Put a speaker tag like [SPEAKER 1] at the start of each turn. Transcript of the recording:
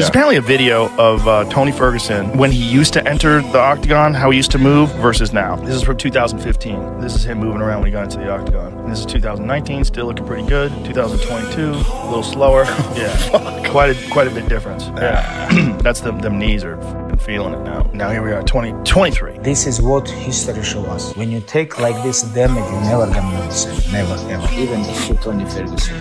[SPEAKER 1] There's apparently a video of Tony Ferguson when he used to enter the octagon, how he used to move versus now. This is from 2015. This is him moving around when he got into the octagon. And this is 2019, still looking pretty good. 2022, a little slower. Yeah, quite a bit difference. Yeah, that's them knees are feeling it now. Now here we are, 2023.
[SPEAKER 2] This is what history shows us. When you take like this damage, you never gonna notice it. Never, ever.
[SPEAKER 3] Even if you Tony Ferguson.